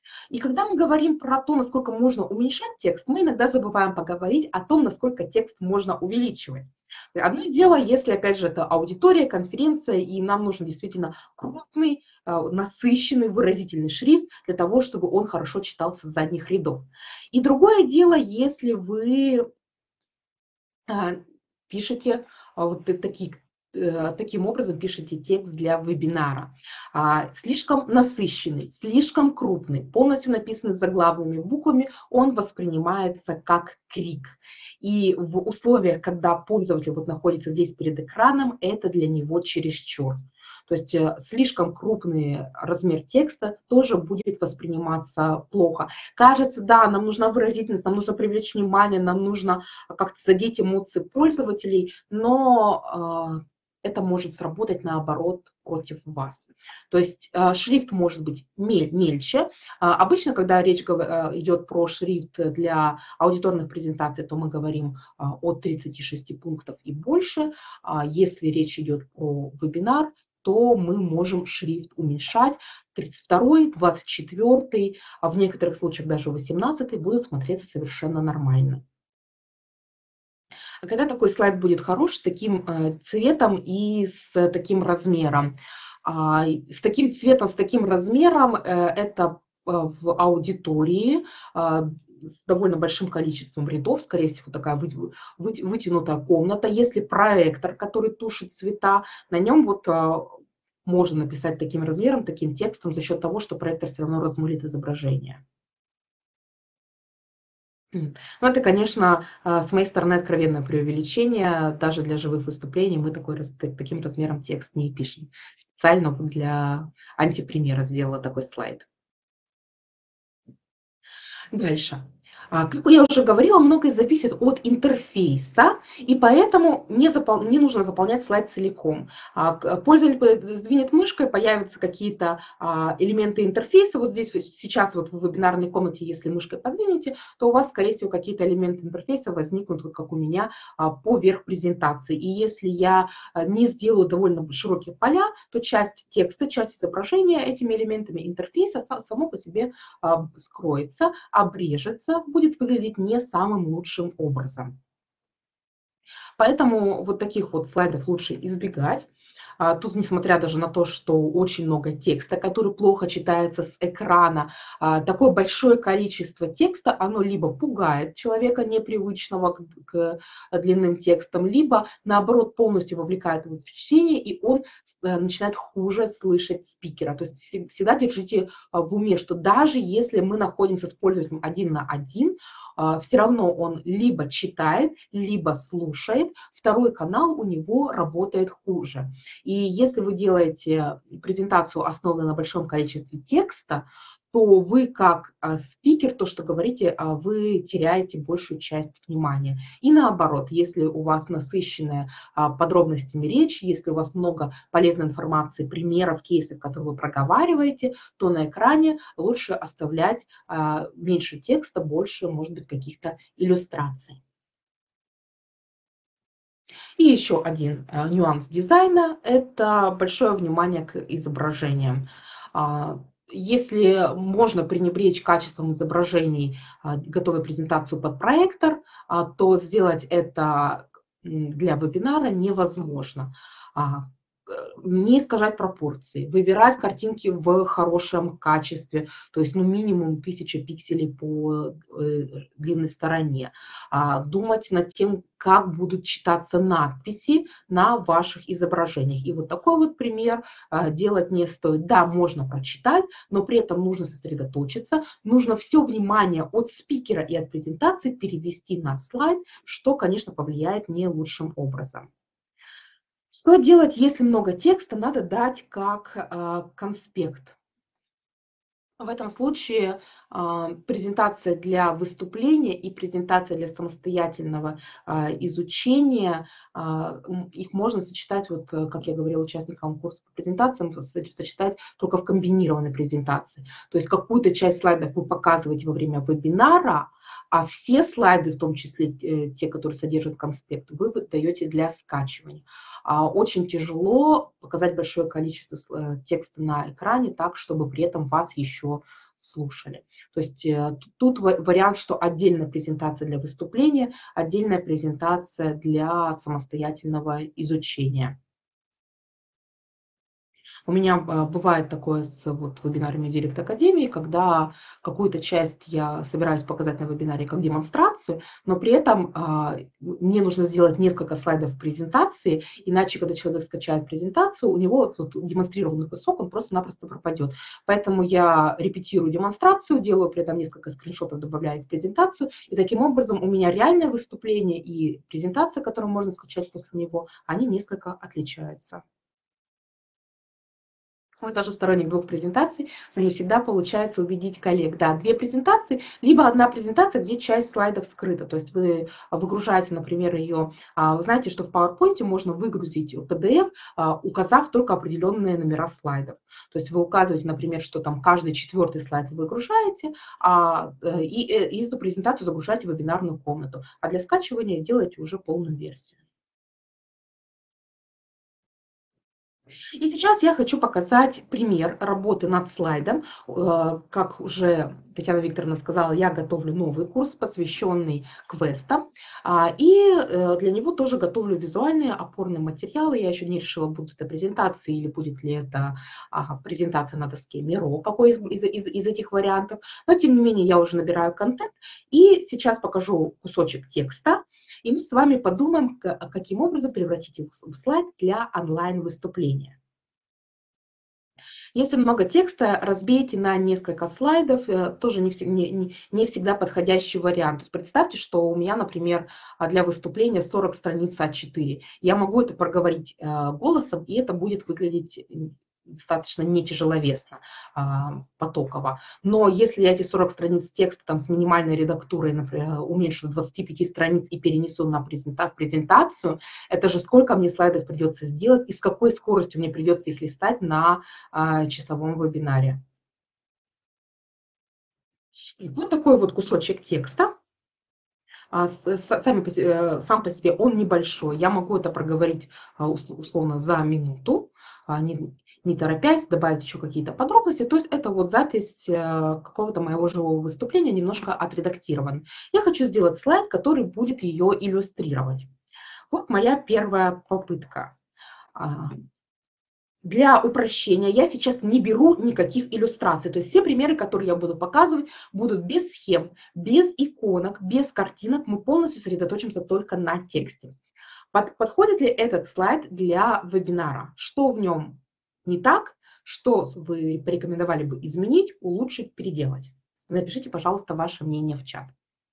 И когда мы говорим про то, насколько можно уменьшать текст, мы иногда забываем поговорить о том, насколько текст можно увеличивать. Одно дело, если, опять же, это аудитория, конференция, и нам нужен действительно крупный, насыщенный, выразительный шрифт для того, чтобы он хорошо читался с задних рядов. И другое дело, если вы а, пишете таким образом пишете текст для вебинара. Слишком насыщенный, слишком крупный, полностью написанный заглавными буквами, он воспринимается как крик. И в условиях, когда пользователь находится здесь перед экраном, это для него чересчур. То есть слишком крупный размер текста тоже будет восприниматься плохо. Кажется, да, нам нужна выразительность, нам нужно привлечь внимание, нам нужно как-то задеть эмоции пользователей, но это может сработать наоборот против вас. То есть шрифт может быть мельче. Обычно, когда речь идет про шрифт для аудиторных презентаций, то мы говорим от 36 пунктов и больше. Если речь идет про вебинар, то мы можем шрифт уменьшать. 32, 24, а в некоторых случаях даже 18 будут смотреться совершенно нормально. А когда такой слайд будет хорош, с таким цветом и с таким размером? С таким цветом, с таким размером это в аудитории с довольно большим количеством рядов, скорее всего, такая вытянутая комната. Если проектор, который тушит цвета, на нем можно написать таким размером, таким текстом за счет того, что проектор все равно размылит изображение. Ну, это, конечно, с моей стороны откровенное преувеличение. Даже для живых выступлений мы таким размером текст не пишем. Специально для антипримера сделала такой слайд. Дальше. Как я уже говорила, многое зависит от интерфейса, и поэтому не нужно заполнять слайд целиком. Пользователь сдвинет мышкой, появятся какие-то элементы интерфейса. Вот здесь сейчас в вебинарной комнате, если мышкой подвинете, то у вас, скорее всего, какие-то элементы интерфейса возникнут, как у меня, поверх презентации. И если я не сделаю довольно широкие поля, то часть текста, часть изображения этими элементами интерфейса само по себе скроется, обрежется, будет выглядеть не самым лучшим образом. Поэтому таких слайдов лучше избегать. Тут, несмотря даже на то, что очень много текста, который плохо читается с экрана, такое большое количество текста, оно либо пугает человека, непривычного к длинным текстам, либо, наоборот, полностью вовлекает его в чтение, и он начинает хуже слышать спикера. То есть всегда держите в уме, что даже если мы находимся с пользователем один на один, все равно он либо читает, либо слушает, второй канал у него работает хуже. И если вы делаете презентацию, основанную на большом количестве текста, то вы как спикер, то, что говорите, вы теряете большую часть внимания. И наоборот, если у вас насыщенная подробностями речь, если у вас много полезной информации, примеров, кейсов, которые вы проговариваете, то на экране лучше оставлять меньше текста, больше, может быть, каких-то иллюстраций. И еще один нюанс дизайна – это большое внимание к изображениям. Если можно пренебречь качеством изображений, готовой презентацию под проектор, то сделать это для вебинара невозможно. Не искажать пропорции, выбирать картинки в хорошем качестве, то есть минимум 1000 пикселей по длинной стороне, думать над тем, как будут читаться надписи на ваших изображениях. И такой пример делать не стоит. Да, можно прочитать, но при этом нужно сосредоточиться, нужно все внимание от спикера и от презентации перевести на слайд, что, конечно, повлияет не лучшим образом. Что делать, если много текста? Надо дать как конспект. В этом случае презентация для выступления и презентация для самостоятельного изучения, их можно сочетать, как я говорила участникам курса по презентациям, сочетать только в комбинированной презентации. То есть какую-то часть слайдов вы показываете во время вебинара, а все слайды, в том числе те, которые содержат конспект, вы даете для скачивания. Очень тяжело показать большое количество текста на экране так, чтобы при этом вас еще слушали. То есть тут вариант, что отдельная презентация для выступления, отдельная презентация для самостоятельного изучения. У меня бывает такое с вот вебинарами Директ Академии, когда какую-то часть я собираюсь показать на вебинаре как демонстрацию, но при этом мне нужно сделать несколько слайдов презентации, иначе, когда человек скачает презентацию, у него вот демонстрированный кусок, он просто-напросто пропадет. Поэтому я репетирую демонстрацию, делаю при этом несколько скриншотов, добавляю в презентацию, и таким образом у меня реальное выступление и презентация, которую можно скачать после него, они несколько отличаются. Я тоже сторонник двух презентаций, но не всегда получается убедить коллег. Да, две презентации, либо одна презентация, где часть слайдов скрыта. То есть вы выгружаете, например, ее, вы знаете, что в PowerPoint можно выгрузить PDF, указав только определенные номера слайдов. То есть вы указываете, например, что там каждый четвертый слайд вы выгружаете, и эту презентацию загружаете в вебинарную комнату. А для скачивания делаете уже полную версию. И сейчас я хочу показать пример работы над слайдом. Как уже Татьяна Викторовна сказала, я готовлю новый курс, посвященный квестам. И для него тоже готовлю визуальные опорные материалы. Я еще не решила, будут это презентации или будет ли это презентация на доске Миро, какой из этих вариантов. Но тем не менее я уже набираю контент. И сейчас покажу кусочек текста. И мы с вами подумаем, каким образом превратить его в слайд для онлайн-выступления. Если много текста, разбейте на несколько слайдов, тоже не всегда подходящий вариант. То есть представьте, что у меня, например, для выступления 40 страниц А4. Я могу это проговорить голосом, и это будет выглядеть достаточно не тяжеловесно, потоково. Но если я эти 40 страниц текста там, с минимальной редактурой, например, уменьшу до 25 страниц и перенесу в презентацию, это же сколько мне слайдов придется сделать и с какой скоростью мне придется их листать на часовом вебинаре. Вот такой вот кусочек текста. Сам по себе он небольшой. Я могу это проговорить условно за минуту, не торопясь, добавить еще какие-то подробности. То есть это вот запись какого-то моего живого выступления, немножко отредактирован. Я хочу сделать слайд, который будет ее иллюстрировать. Вот моя первая попытка. Для упрощения я сейчас не беру никаких иллюстраций. То есть все примеры, которые я буду показывать, будут без схем, без иконок, без картинок. Мы полностью сосредоточимся только на тексте. Подходит ли этот слайд для вебинара? Что в нем не так? Что вы порекомендовали бы изменить, улучшить, переделать? Напишите, пожалуйста, ваше мнение в чат.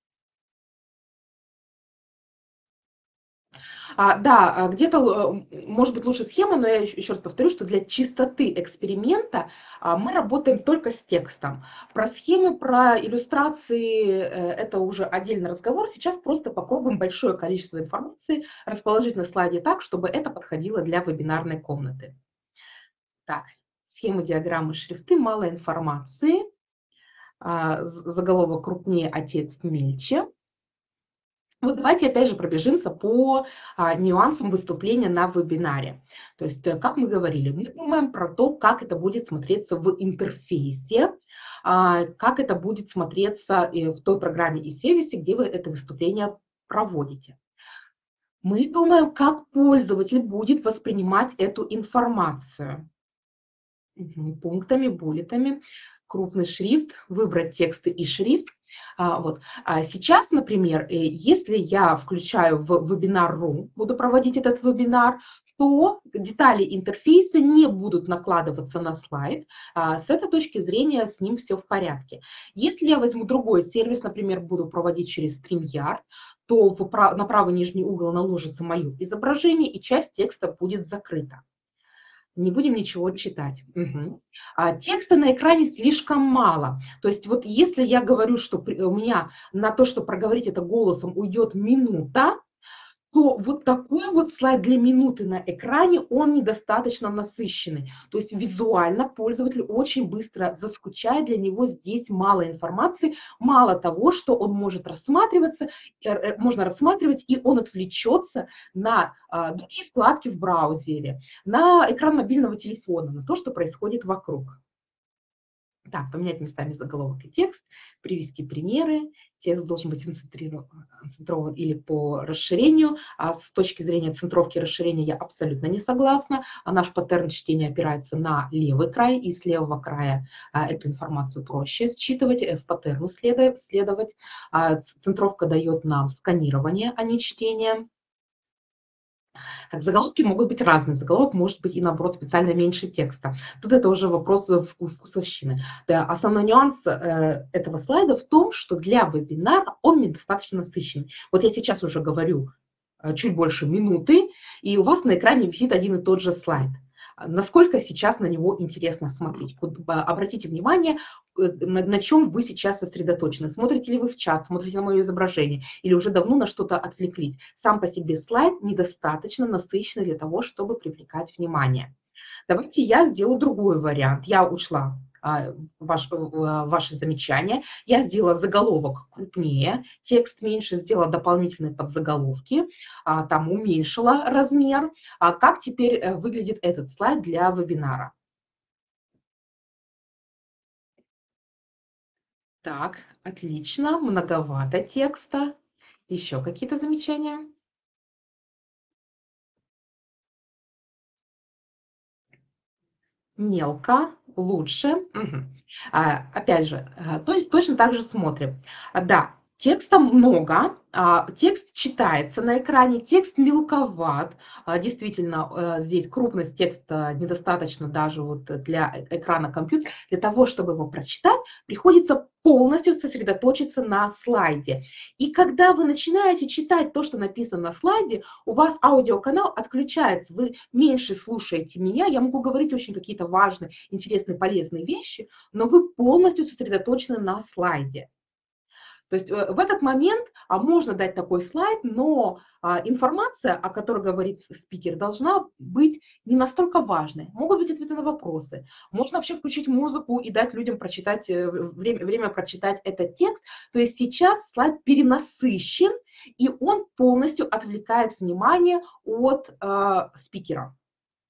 Да, где-то, может быть, лучше схема, но я еще раз повторю, что для чистоты эксперимента мы работаем только с текстом. Про схемы, про иллюстрации это уже отдельный разговор. Сейчас просто попробуем большое количество информации расположить на слайде так, чтобы это подходило для вебинарной комнаты. Так, схемы, диаграммы, шрифты, мало информации. Заголовок крупнее, а текст мельче. Вот давайте опять же пробежимся по нюансам выступления на вебинаре. То есть, как мы говорили, мы думаем про то, как это будет смотреться в интерфейсе, как это будет смотреться в той программе и сервисе, где вы это выступление проводите. Мы думаем, как пользователь будет воспринимать эту информацию. Пунктами, буллетами, крупный шрифт, выбрать тексты и шрифт. Сейчас, например, если я включаю в Webinar.ru, буду проводить этот вебинар, то детали интерфейса не будут накладываться на слайд. С этой точки зрения с ним все в порядке. Если я возьму другой сервис, например, буду проводить через StreamYard, то на правый нижний угол наложится мое изображение, и часть текста будет закрыта. Не будем ничего читать. Текста на экране слишком мало. То есть вот если я говорю, что у меня на то, чтобы проговорить это голосом, уйдет минута, то вот такой вот слайд для минуты на экране, он недостаточно насыщенный. То есть визуально пользователь очень быстро заскучает, для него здесь мало информации, мало того, что он может рассматриваться, можно рассматривать, и он отвлечется на другие вкладки в браузере, на экран мобильного телефона, на то, что происходит вокруг. Так, поменять местами заголовок и текст, привести примеры. Текст должен быть центрован или по расширению. А с точки зрения центровки и расширения я абсолютно не согласна. Наш паттерн чтения опирается на левый край, и с левого края эту информацию проще считывать, в паттерну следовать. Центровка дает нам сканирование, а не чтение. Так, заголовки могут быть разные. Заголовок может быть и, наоборот, специально меньше текста. Тут это уже вопрос вкусовщины. Да, основной нюанс этого слайда в том, что для вебинара он недостаточно насыщенный. Вот я сейчас уже говорю чуть больше минуты, и у вас на экране висит один и тот же слайд. Насколько сейчас на него интересно смотреть? Обратите внимание, на чем вы сейчас сосредоточены. Смотрите ли вы в чат, смотрите на мое изображение, или уже давно на что-то отвлеклись. Сам по себе слайд недостаточно насыщенный для того, чтобы привлекать внимание. Давайте я сделаю другой вариант. Я учла ваши замечания. Я сделала заголовок крупнее, текст меньше, сделала дополнительные подзаголовки, там уменьшила размер. Как теперь выглядит этот слайд для вебинара? Так, отлично, многовато текста. Еще какие-то замечания? Мелко, лучше. Мгм. Опять же, точно так же смотрим. Да, текста много, текст читается на экране, текст мелковат. Действительно, здесь крупность текста недостаточно даже вот для экрана компьютера. Для того, чтобы его прочитать, приходится полностью сосредоточиться на слайде. И когда вы начинаете читать то, что написано на слайде, у вас аудиоканал отключается, вы меньше слушаете меня, я могу говорить очень какие-то важные, интересные, полезные вещи, но вы полностью сосредоточены на слайде. То есть в этот момент можно дать такой слайд, но информация, о которой говорит спикер, должна быть не настолько важной. Могут быть ответы на вопросы. Можно вообще включить музыку и дать людям прочитать, время прочитать этот текст. То есть сейчас слайд перенасыщен, и он полностью отвлекает внимание от спикера.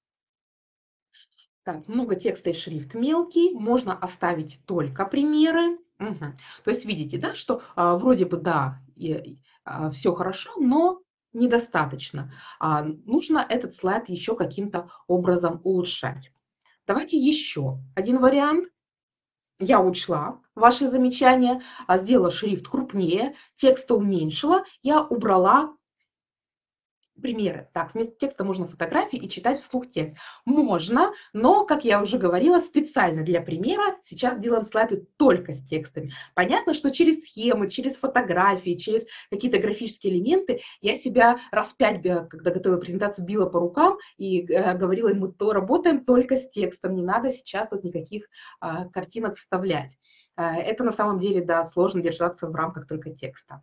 Так, много текста и шрифт мелкий, можно оставить только примеры. Мгм. То есть видите, да, что вроде бы да, все хорошо, но недостаточно. Нужно этот слайд еще каким-то образом улучшать. Давайте еще один вариант. Я учла ваши замечания, сделала шрифт крупнее, текста уменьшила, я убрала примеры. Так, вместо текста можно фотографии и читать вслух текст. Можно, но, как я уже говорила, специально для примера сейчас делаем слайды только с текстами. Понятно, что через схемы, через фотографии, через какие-то графические элементы я себя раз 5, когда готовила презентацию, била по рукам и говорила ему, то работаем только с текстом, не надо сейчас вот никаких картинок вставлять. Это на самом деле, да, сложно держаться в рамках только текста.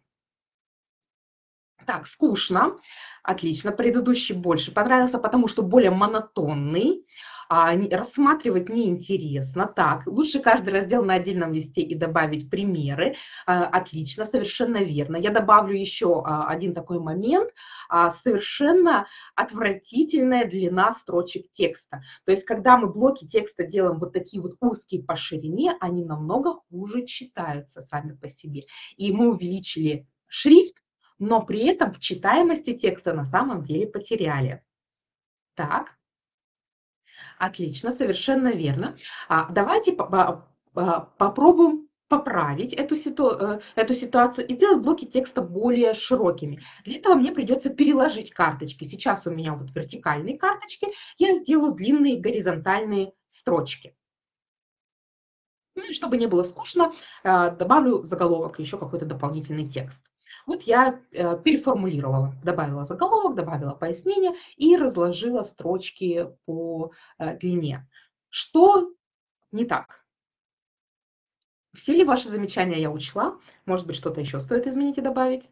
Так, скучно. Отлично. Предыдущий больше понравился, потому что более монотонный. Рассматривать неинтересно. Так, лучше каждый раздел на отдельном листе и добавить примеры. Отлично, совершенно верно. Я добавлю еще один такой момент. Совершенно отвратительная длина строчек текста. То есть, когда мы блоки текста делаем вот такие вот узкие по ширине, они намного хуже читаются сами по себе. И мы увеличили шрифт, но при этом в читаемости текста на самом деле потеряли. Так, отлично, совершенно верно. Давайте попробуем поправить эту ситуацию и сделать блоки текста более широкими. Для этого мне придется переложить карточки. Сейчас у меня вот вертикальные карточки, я сделаю длинные горизонтальные строчки. Ну и чтобы не было скучно, добавлю заголовок, еще какой-то дополнительный текст. Вот я переформулировала, добавила заголовок, добавила пояснение и разложила строчки по длине. Что не так? Все ли ваши замечания я учла? Может быть, что-то еще стоит изменить и добавить?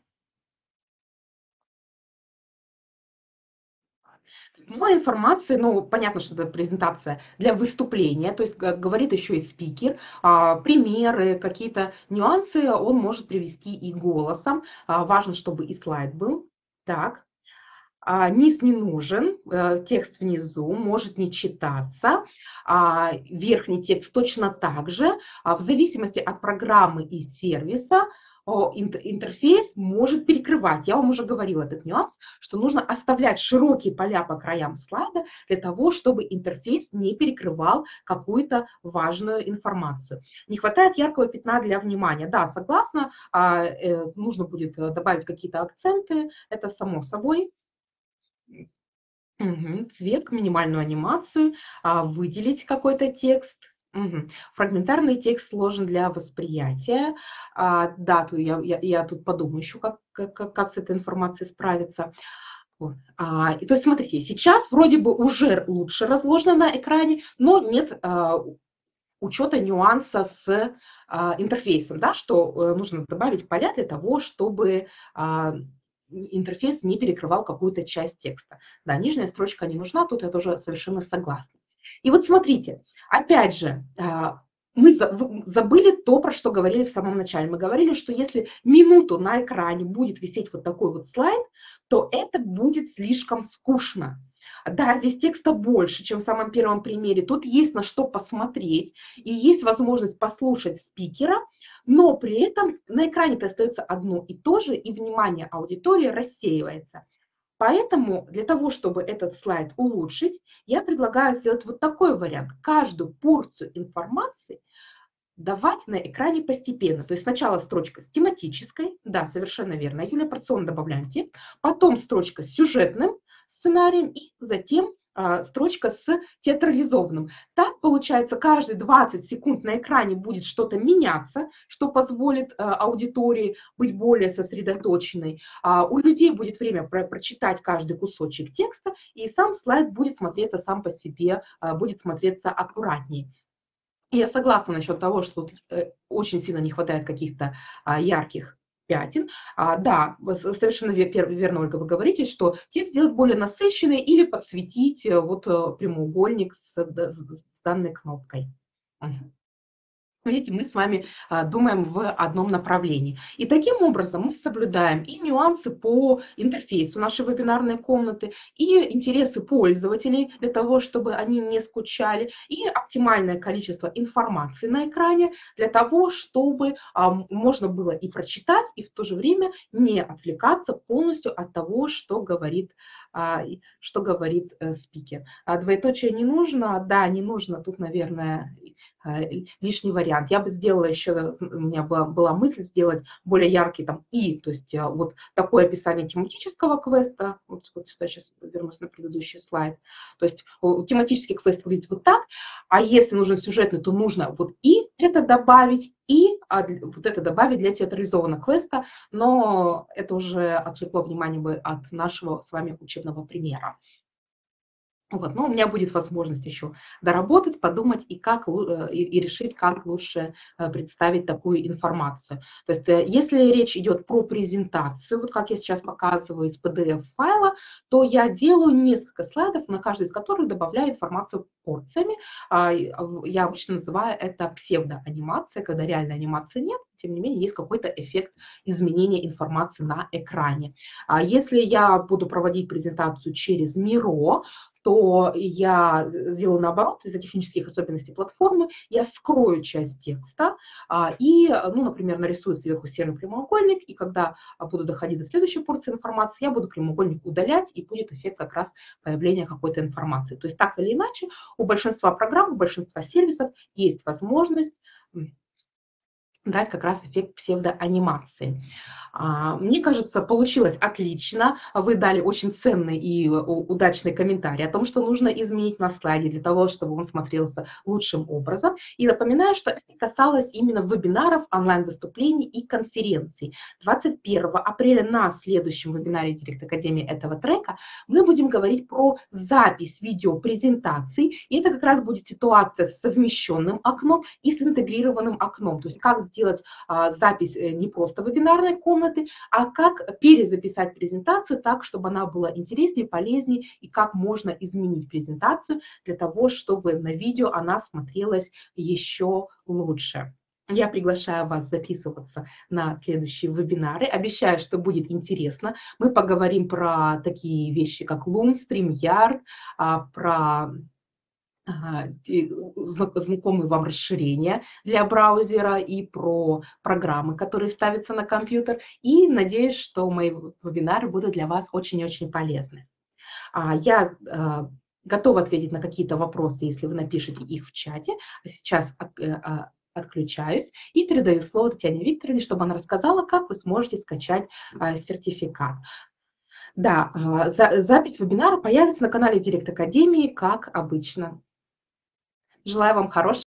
Мало информации, ну, понятно, что это презентация для выступления, то есть говорит еще и спикер, примеры, какие-то нюансы он может привести и голосом. Важно, чтобы и слайд был. Так, Низ не нужен, текст внизу может не читаться, верхний текст точно так же. В зависимости от программы и сервиса интерфейс может перекрывать. Я вам уже говорила этот нюанс, что нужно оставлять широкие поля по краям слайда для того, чтобы интерфейс не перекрывал какую-то важную информацию. Не хватает яркого пятна для внимания. Да, согласна, нужно будет добавить какие-то акценты, это само собой. Цвет, минимальную анимацию, выделить какой-то текст. Фрагментарный текст сложен для восприятия. Да, я тут подумаю еще, как с этой информацией справиться. Вот. И то есть смотрите, сейчас вроде бы уже лучше разложено на экране, но нет учета нюанса с интерфейсом, да, что нужно добавить поля для того, чтобы интерфейс не перекрывал какую-то часть текста. Да, нижняя строчка не нужна, тут я тоже совершенно согласна. И вот смотрите, опять же, мы забыли то, про что говорили в самом начале. Мы говорили, что если минуту на экране будет висеть вот такой вот слайд, то это будет слишком скучно. Да, здесь текста больше, чем в самом первом примере. Тут есть на что посмотреть, и есть возможность послушать спикера, но при этом на экране-то остается одно и то же, и внимание аудитории рассеивается. Поэтому для того, чтобы этот слайд улучшить, я предлагаю сделать вот такой вариант. Каждую порцию информации давать на экране постепенно. То есть сначала строчка с тематической, да, совершенно верно, Юлия, порционно добавляем текст, потом строчка с сюжетным сценарием и затем строчка с театрализованным. Так, получается, каждые 20 секунд на экране будет что-то меняться, что позволит аудитории быть более сосредоточенной. У людей будет время прочитать каждый кусочек текста, и сам слайд будет смотреться сам по себе, будет смотреться аккуратнее. И я согласна насчет того, что тут очень сильно не хватает каких-то ярких пятен. Да, совершенно верно, Ольга, вы говорите, что текст сделать более насыщенный или подсветить вот прямоугольник с данной кнопкой. Видите, мы с вами думаем в одном направлении. И таким образом мы соблюдаем и нюансы по интерфейсу нашей вебинарной комнаты, и интересы пользователей для того, чтобы они не скучали, и оптимальное количество информации на экране для того, чтобы можно было и прочитать, и в то же время не отвлекаться полностью от того, что говорит спикер. Двоеточие не нужно, да, не нужно, тут, наверное, лишний вариант. Я бы сделала еще, у меня была мысль сделать более яркий там то есть вот такое описание тематического квеста. Вот сюда сейчас вернусь на предыдущий слайд. То есть тематический квест выглядит вот так, а если нужен сюжетный, то нужно вот и это добавить, и вот это добавить для театрализованного квеста, но это уже отвлекло внимание бы от нашего с вами учебного примера. Вот, но у меня будет возможность еще доработать, подумать и решить, как лучше представить такую информацию. То есть если речь идет про презентацию, вот как я сейчас показываю из PDF-файла, то я делаю несколько слайдов, на каждый из которых добавляю информацию порциями. Я обычно называю это псевдоанимация, когда реальной анимации нет, тем не менее есть какой-то эффект изменения информации на экране. Если я буду проводить презентацию через Miro, то я сделаю наоборот, из-за технических особенностей платформы, я скрою часть текста и, например, нарисую сверху серый прямоугольник, и когда буду доходить до следующей порции информации, я буду прямоугольник удалять, и будет эффект как раз появления какой-то информации. То есть так или иначе, у большинства программ, у большинства сервисов есть возможность дать как раз эффект псевдоанимации. Мне кажется, получилось отлично. Вы дали очень ценный и удачный комментарий о том, что нужно изменить на слайде для того, чтобы он смотрелся лучшим образом. И напоминаю, что это касалось именно вебинаров, онлайн-выступлений и конференций. 21 апреля на следующем вебинаре Директ Академии этого трека мы будем говорить про запись видеопрезентаций. И это как раз будет ситуация с совмещенным окном и с интегрированным окном. То есть как сделать запись не просто вебинарной комнаты, а как перезаписать презентацию так, чтобы она была интереснее, полезнее, и как можно изменить презентацию для того, чтобы на видео она смотрелась еще лучше. Я приглашаю вас записываться на следующие вебинары. Обещаю, что будет интересно. Мы поговорим про такие вещи, как Loom, StreamYard, про знакомые вам расширения для браузера и про программы, которые ставятся на компьютер. И надеюсь, что мои вебинары будут для вас очень-очень полезны. Я готова ответить на какие-то вопросы, если вы напишите их в чате. А сейчас отключаюсь и передаю слово Татьяне Викторовне, чтобы она рассказала, как вы сможете скачать сертификат. Да, запись вебинара появится на канале Директ Академии, как обычно. Желаю вам хорошего